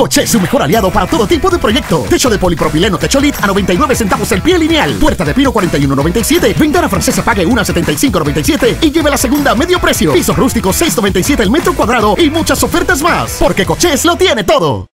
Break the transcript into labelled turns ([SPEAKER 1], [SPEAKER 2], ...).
[SPEAKER 1] Coché, su mejor aliado para todo tipo de proyecto. Techo de polipropileno Techolit a 99 centavos el pie lineal. Puerta de pino 41.97. Ventana francesa pague 1.7597 y lleve la segunda a medio precio. Pisos rústicos 6.97 el metro cuadrado y muchas ofertas más. Porque Cochés lo tiene todo.